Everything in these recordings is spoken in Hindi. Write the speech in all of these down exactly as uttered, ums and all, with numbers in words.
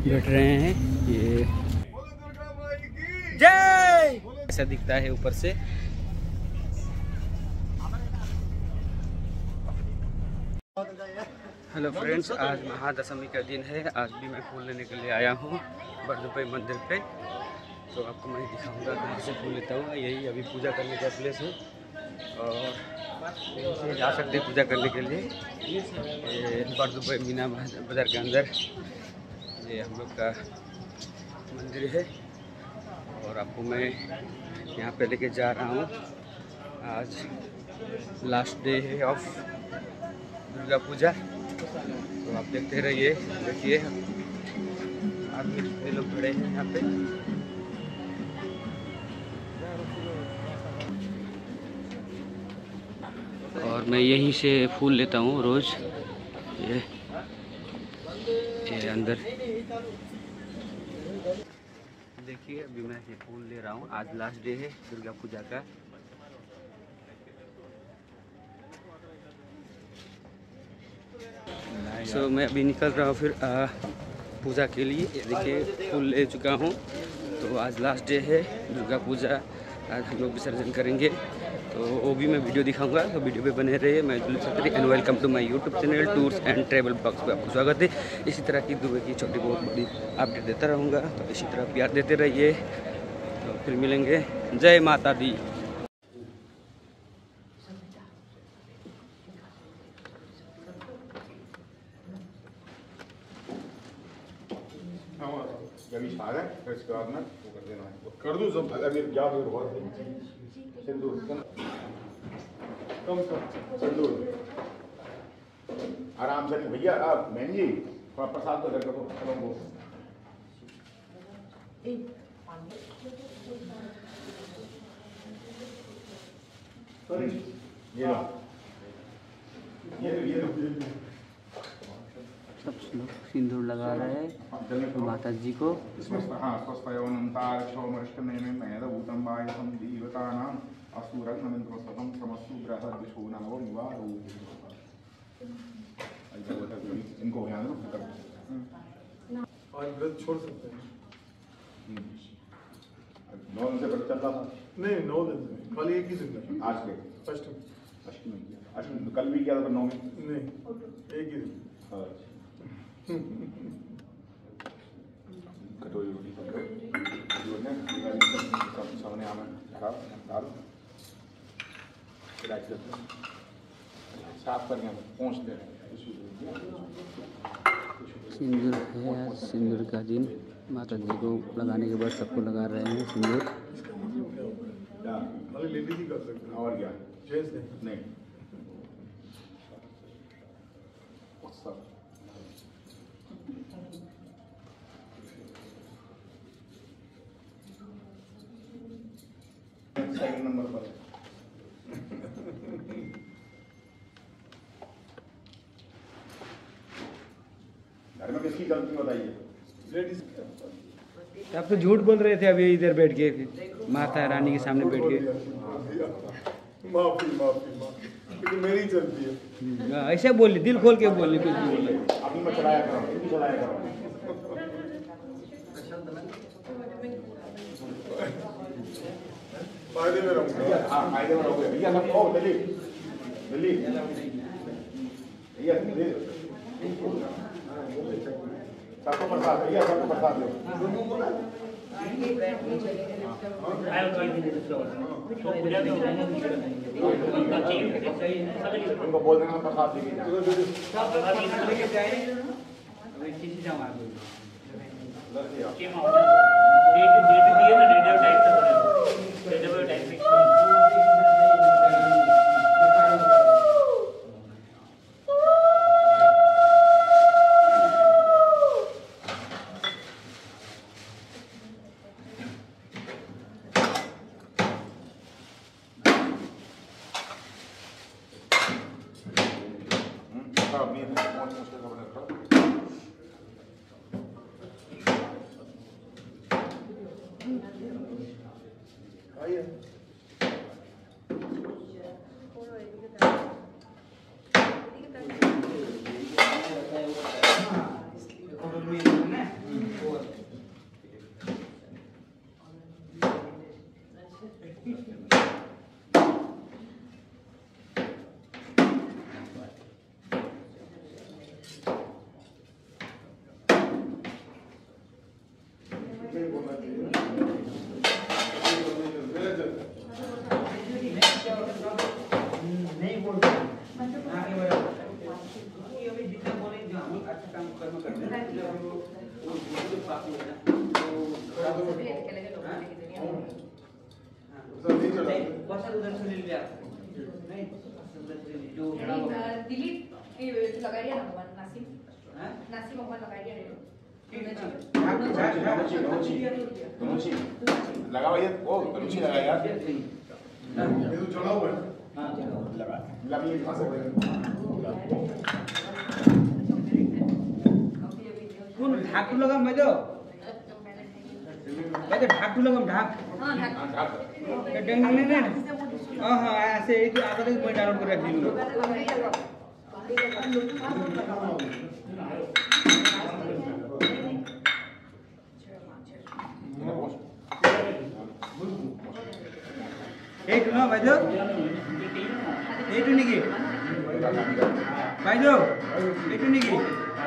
बैठ रहे हैं। ये जय ऐसा दिखता है ऊपर से। हेलो फ्रेंड्स, आज महादशमी का दिन है। आज भी मैं फूल लेने के लिए आया हूँ बरदुपई मंदिर पे। तो आपको मैं दिखाऊंगा कहाँ से फूल लेता हूँ। यही अभी पूजा करने का प्लेस है और यहीं से जा सकते हैं पूजा करने के लिए। ये बरदुपई मीना बाजार के अंदर ये हम लोग का मंदिर है और आपको मैं यहाँ पे लेके जा रहा हूँ। आज लास्ट डे है ऑफ दुर्गा पूजा, तो आप देखते रहिए। देखिए आदमी कितने लोग खड़े हैं यहाँ पे। और मैं यहीं से फूल लेता हूँ रोज़। ये ये अंदर देखिए, अभी मैं ये फूल ले रहा हूँ। आज लास्ट डे है दुर्गा पूजा का। सो so, मैं अभी निकल रहा हूँ फिर आ, पूजा के लिए। देखिए फूल ले चुका हूँ। तो आज लास्ट डे है दुर्गा पूजा। आज हम लोग विसर्जन करेंगे, तो वो भी मैं वीडियो दिखाऊंगा। तो वीडियो पे बने रहिए। मैं जुलूस छतरी and welcome to my YouTube channel tours and travel blogs पे आपको स्वागत है। इसी तरह की दुबई की छोटी बहुत बड़ी अपडेट देता रहूँगा, तो इसी तरह प्यार देते रहिए। तो फिर मिलेंगे। जय माता दी। अभी छा रहा है, फिर इसके बाद में वो कर देना है। कर दूँ सब अगर मेरे क्या फिर बहुत सिंदूर कम कम सिंदूर आराम से। भैया आप बहन जी थोड़ा प्रसाद तो कर दो। चलो वो ये लो ये लो ये लो। सब लोग सिंदूर लगा रहे हैं तो माता जी को। इनको आज व्रत छोड़ सकते हैं। नौ दिन से व्रत चल रहा था। नहीं, नौ दिन से खाली एक ही दिन। आज के अष्टमी अष्टमी अष्टमी कल भी किया था, नौ में नहीं, एक ही दिन। कटोरी रोटी सामने आम डाल साफ करके पहुँच दे। सिंदूर है आज, सिंदूर का दिन। माता जी को लगाने के बाद सबको लगा रहे हैं सिंदूर। खाली लेडीज ही कर सकते हैं और क्या जेंट्स नहीं। नहीं सेकंड नंबर पर घर में किसकी गलती बताइए? लेडीज। आप तो झूठ बोल रहे थे अभी इधर बैठ के, माता रानी के सामने बैठ के। माफी माफी माफी, लेकिन मेरी चलती है। ऐसे बोलिए, दिल खोल के बोलिए, कुछ भी बोलिए। अभी मैं चलाया करो, इनकी चलाया करो। फायदे में रहूँगा। हाँ फायदे में रहोगे भैया। सब ओ दिल्ली दिल्ली भैया सबको प्रसाद भैया, सबको प्रसाद दो। उनको बोल देना प्रसाद दे नहीं बोलते अभी जितना बोले जो हम अच्छा काम कर्म करते हैं बस उधर से ले लिया नहीं जो दिलीप लगाइए ना मोबाइल नासिम नासिम मोबाइल लगाइए लगा भैया ओ रुचि लगा यार ये तो चढ़ा हुआ है हां लगा लगी कहां से कौन ढाकू लगा मैं जो मैं तो ढाकू लगा ढाक हां ढाक ढाक डेंग नहीं नहीं हां हां ऐसे एक आधा तक मैं डाउनलोड कर रख दी एक ना भाई जो एक नहीं की भाई जो एक नहीं की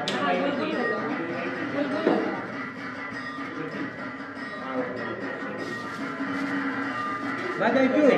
भाई जो एक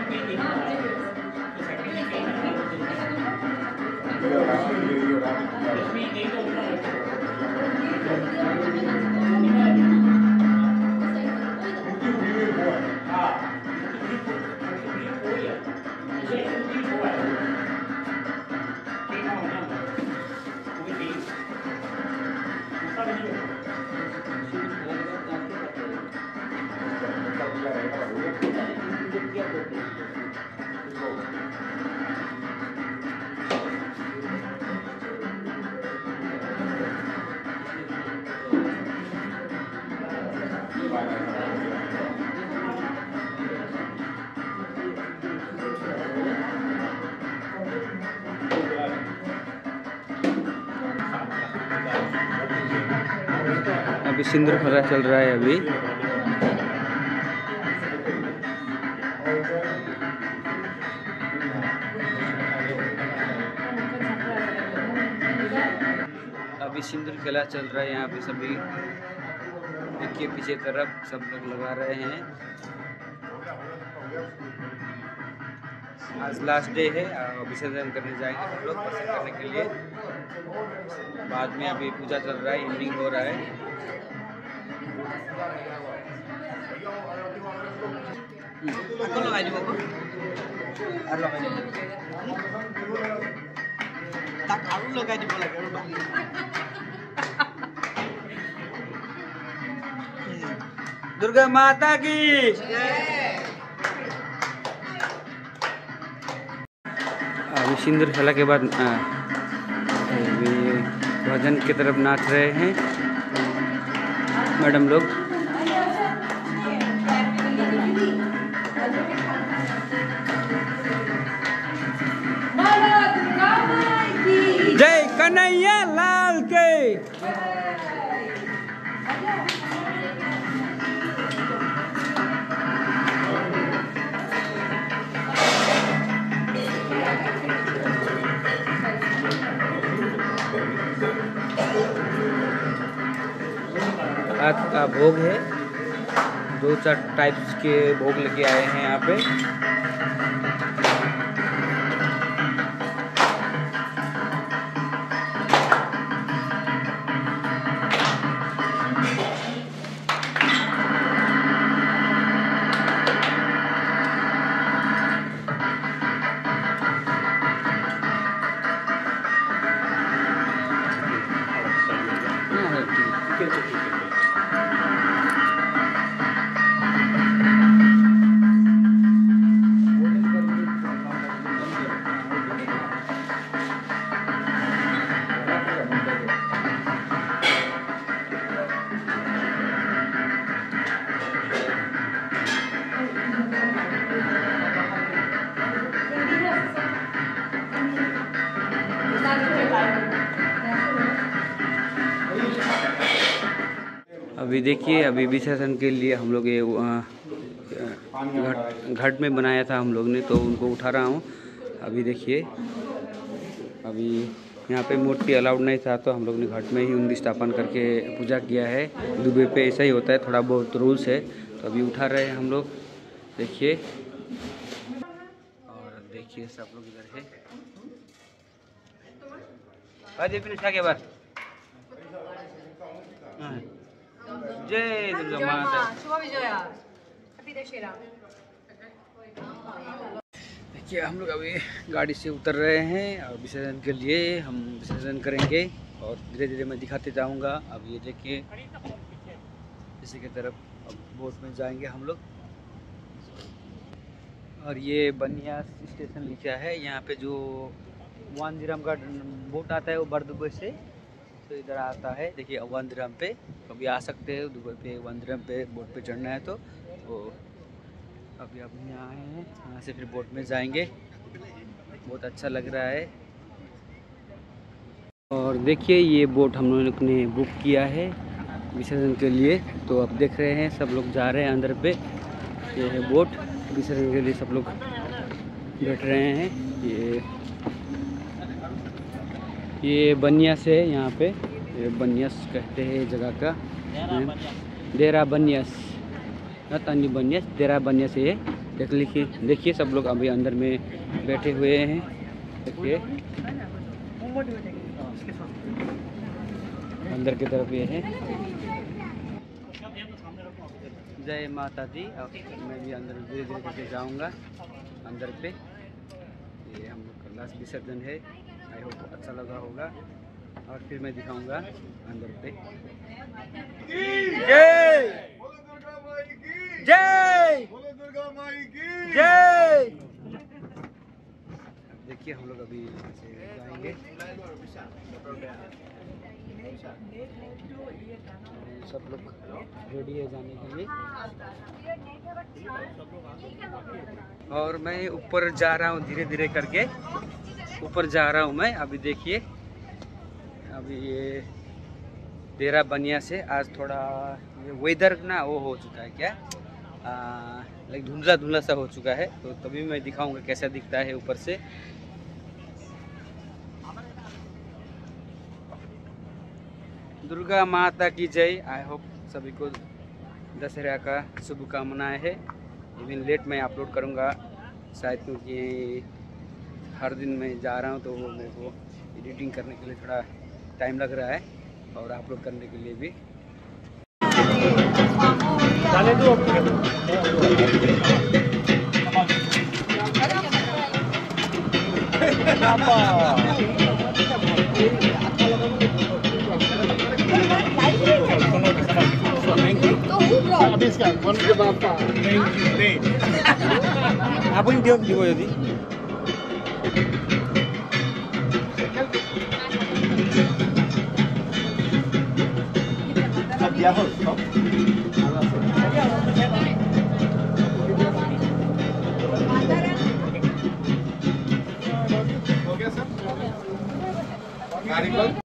अभी सिंदूर खरा चल रहा है अभी अभी सिंदूर खेला चल रहा है यहाँ पे सभी देखिए पीछे तरफ सब लोग लगा रहे हैं। आज लास्ट डे है, विसर्जन करने जाएंगे हम लोग दर्शन करने के लिए। बाद में अभी पूजा चल रहा है, इवनिंग हो रहा है। दुर्गा माता की अभी सिंदूर खेला के बाद अभी भजन की तरफ नाच रहे हैं मैडम लोग। जय कन्हैया लाल के। आज का भोग है, दो चार टाइप्स के भोग लेके आए हैं यहाँ पे। अभी देखिए, अभी विसर्जन के लिए हम लोग ये घट घट में बनाया था हम लोग ने, तो उनको उठा रहा हूँ। अभी देखिए, अभी यहाँ पे मूर्ति अलाउड नहीं था तो हम लोग ने घाट में ही उनकी स्थापन करके पूजा किया है। दुबई पे ऐसा ही होता है, थोड़ा बहुत रूल्स है। तो अभी उठा रहे हैं हम लोग, देखिए। और देखिए सब लोग इधर है। अरे उठा के बार जय दुर्गा माता। देखिए हम लोग अभी गाड़ी से उतर रहे हैं और विसर्जन के लिए हम विसर्जन करेंगे और धीरे धीरे मैं दिखाते जाऊंगा। अब ये देखिए इसी की तरफ अब बोट में जाएंगे हम लोग। और ये बनियास स्टेशन लिखा है यहाँ पे। जो वन दिरहम का बोट आता है वो बर दुबई से तो इधर आता है। देखिए वन दिरहम पे कभी आ सकते हैं दुबई पे। वन दिरहम पे बोट पे चढ़ना है तो, तो अभी अब यहाँ आए हैं, यहाँ से फिर बोट में जाएंगे। बहुत अच्छा लग रहा है। और देखिए ये बोट हम लोगों ने बुक किया है विसर्जन के लिए। तो अब देख रहे हैं सब लोग जा रहे हैं अंदर पे। ये है बोट, विसर्जन के लिए सब लोग बैठ रहे हैं। ये ये बनियास है यहाँ पे, ये बनियास कहते हैं जगह का, देरा बनियास, तानी बनियास, देरा बनियास। ये देख लिखिए, देखिए सब लोग अभी अंदर में बैठे हुए हैं। देखिए अंदर की तरफ ये है। जय माता दी। अब मैं भी अंदर धीरे धीरे करके जाऊंगा अंदर पे। ये हम लोग का लास्ट विसर्जन है। आई होप अच्छा लगा होगा और फिर मैं दिखाऊंगा अंदर पे। जय जय जय। देखिए हम लोग अभी यहाँ से जाएंगे। सब लोग रेडी है जाने के लिए और मैं ऊपर जा रहा हूँ धीरे धीरे करके। ऊपर जा रहा हूँ मैं। अभी देखिए अभी ये देरा बनिया से आज थोड़ा ये वेदर ना वो हो चुका है क्या, लाइक धुंधला धुंधला सा हो चुका है। तो तभी मैं दिखाऊंगा कैसा दिखता है ऊपर से। दुर्गा माता की जय। आई होप सभी को दशहरा का शुभकामनाएं है। इवन लेट मैं अपलोड करूंगा शायद, क्योंकि हर दिन मैं जा रहा हूं तो वो मेरे को एडिटिंग करने के लिए थोड़ा टाइम लग रहा है और अपलोड करने के लिए भी। আপুনি দিয়ক দিব যদি। দিয়া হ'ল हो गया सर।